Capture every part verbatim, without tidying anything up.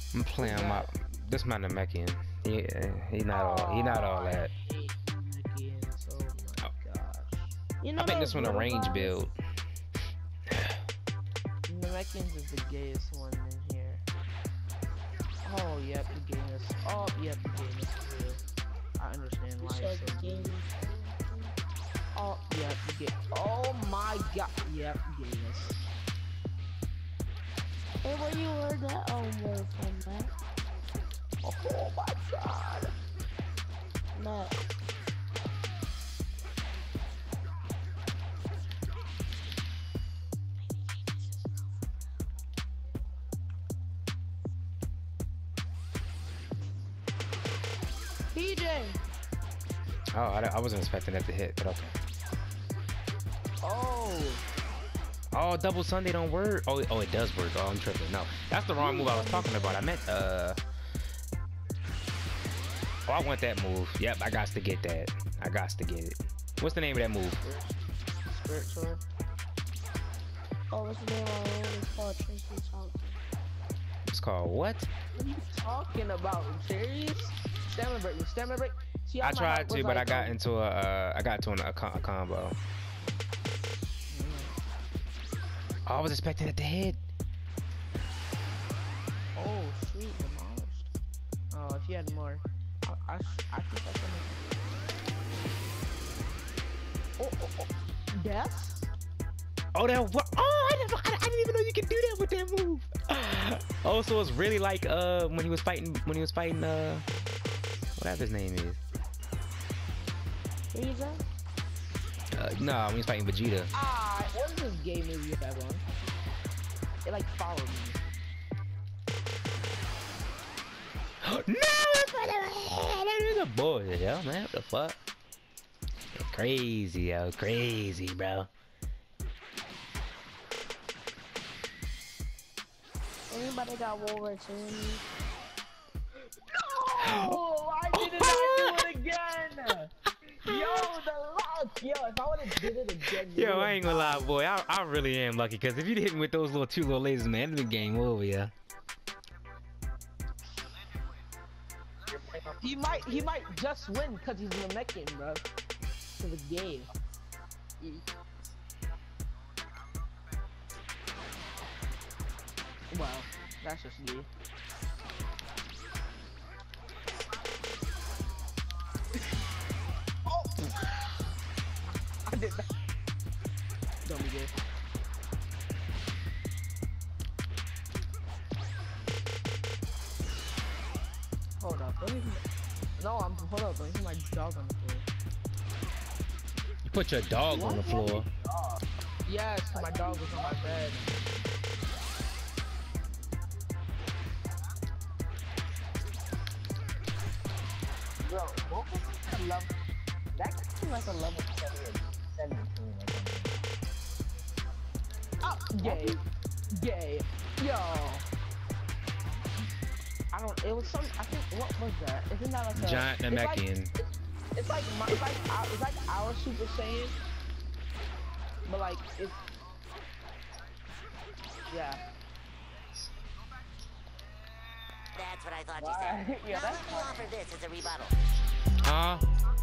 I'm Who's playing my that? this my Namekian. He he not all he not all Oh, I that. hate Namekians. Oh I, my gosh. You I know think this those one a little range guys? build. Namekians is the gayest one in here. Oh, yep, the gayness. Oh, yep, the gayness is real. I understand You why said it's the so game. gay. Oh, yep, the gay. Oh my god. Yep, gayness. Hey, where you heard that um word from, Matt? Oh my god. Matt. P J. Oh, I, I wasn't expecting that to hit, but okay. Oh. Oh, double Sunday don't work. Oh, oh, it does work. Oh, I'm tripping. No, that's the wrong move I was talking about. I meant uh. Oh, I want that move. Yep, I got to get that. I got to get it. What's the name of that move? Spirit sword. Oh, what's the name of it? It's called Tracy Thompson. It's called what? What are you talking about? Serious? Stamina break. Stamina break. See, I my tried heart to, was but I like, got um, into a uh, I got into an, a, co a combo. Oh, I was expecting it to hit. Oh, sweet, demolished. Oh, if you had more, I, I, I think I can. Oh, oh, oh, death? Oh, that what? Oh, I didn't, I, I didn't even know you could do that with that move. Oh, so it's really like uh when he was fighting when he was fighting uh whatever his name is. Frieza? Uh, no, when he was fighting Vegeta. Ah, what is this game movie with that one? It like followed me. No, it's for the man. Boy, yo, man, what the fuck? You're crazy, yo, crazy, bro. Anybody got Wolverine? No, I did it. I do it again. Yo, the luck. Yo, if I would have did it again. Yo, I ain't gonna lie, boy. I, I really am lucky, because if you'd hit me with those little two little lasers, man, it'd be game over, yeah. He might, he might just win because he's a Namekian, bro. To the game. Wow, that's just me. Oh! I did that. Don't be gay. Hold up, don't even. No, I'm. Hold up, don't even my dog on the floor. You put your dog on the floor. Yes, my dog was on my bed. Bro, what was that level? That could be like a level seventeen or something. Oh, gay. Gay. Yo. I don't, it was some, I think, what was that? Isn't that like a... Giant Namekian. It's like, it's like, my, it's like, our, it's like our Super Saiyan. But like, it's... Yeah. That's what I thought you Why? said. Yeah, Now that's let me offer this as a rebuttal. Huh?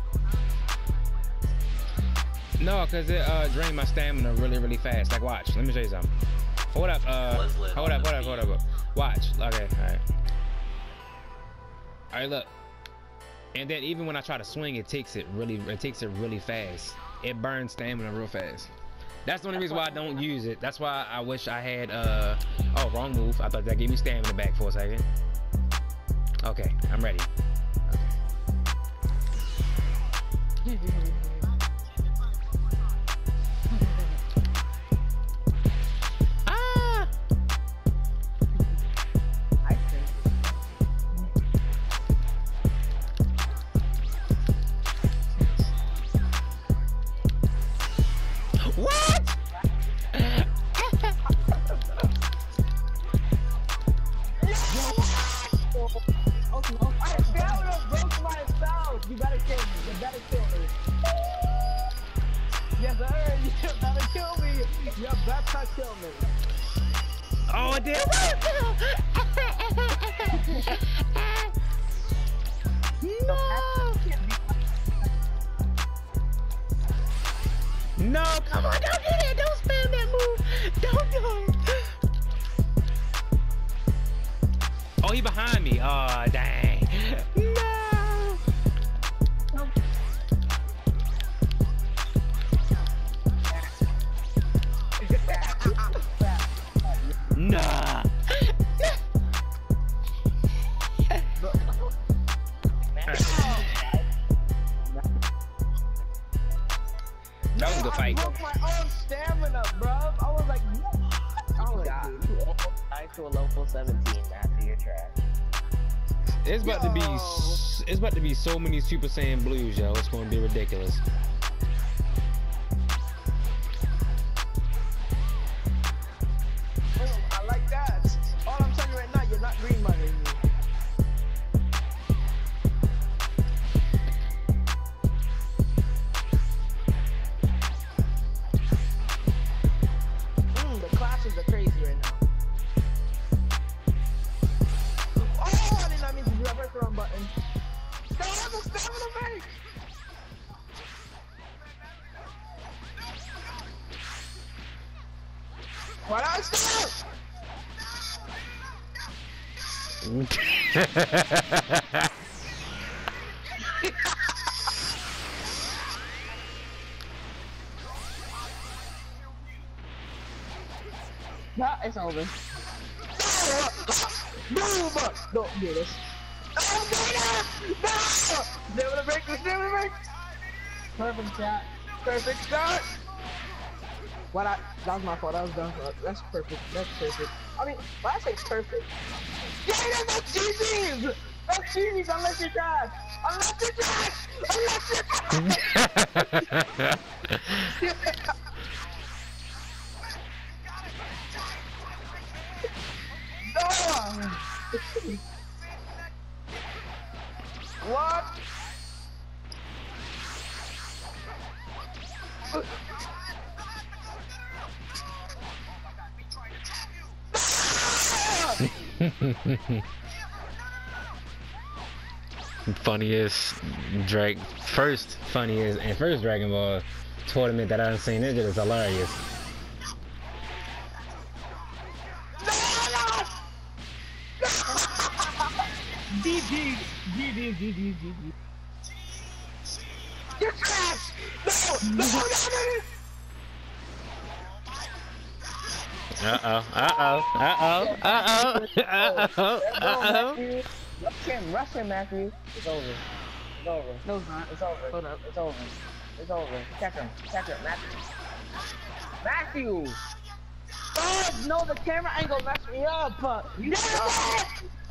No, cause it uh drained my stamina really, really fast. Like, watch. Let me show you something. Hold up. Uh, hold up. Hold up. Hold up. Watch. Okay. All right. All right. Look. And then even when I try to swing, it takes it really. It takes it really fast. It burns stamina real fast. That's the only reason why I don't use it. That's why I wish I had. Uh. Oh, wrong move. I thought that gave me stamina back for a second. Okay. I'm ready. Okay. You better kill me. You better kill me. Yes, sir. You better kill me. You better kill me. Oh, it did. No, come on, don't do that. Don't spam that move. Don't do it. Oh, he behind me. Oh, dang. No. Nah. That was a good I fight. broke my own stamina, bro. I was like, what? Oh my god. You almost died to a level seventeen after your trash. It's about to be. Yo. s- It's about to be so many Super Saiyan Blues, yo. It's gonna be ridiculous. Oh, I like that. All I'm telling you right now, you're not green money. Mm, the clashes are crazy right now. Oh, I did not mean to do that. Press the wrong button. No, that's a stamina bank. Why not stop? No, it's over. Boom! Don't do this. Oh, no! No! Never to break this, never to break! Perfect shot. Perfect start! What I, that was my fault, that was dumb. That's perfect, that's perfect. I mean, when I say perfect, yeah, that's G G's! That's G G's unless you're trash! Unless you're trash! Unless you're trash! No! What? Funniest Drake, first funniest and first Dragon Ball tournament that I've seen. It is hilarious. G G! G G, G G, G G. You're trash! No! No! No! No! Uh oh, uh oh, uh oh, uh oh, uh oh, uh oh. Rush him, rush him, Matthew. It's over. It's over. No, it's not. It's over. Hold up. It's over. It's over. Check him. Check him, Matthew. Matthew! Oh, no, the camera angle messed me up. Uh, You yeah!